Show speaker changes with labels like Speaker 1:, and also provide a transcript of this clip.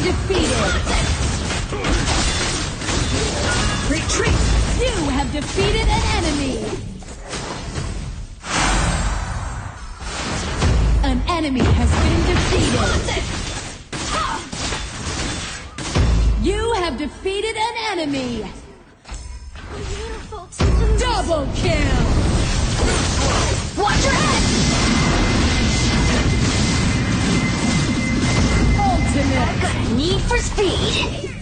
Speaker 1: defeated!
Speaker 2: Retreat!
Speaker 1: You have defeated an enemy! An enemy has been defeated! You have defeated an enemy!
Speaker 2: Beautiful to lose.
Speaker 1: Double kill!
Speaker 2: Watch your head!
Speaker 1: Ultimate!
Speaker 2: Got a need for speed.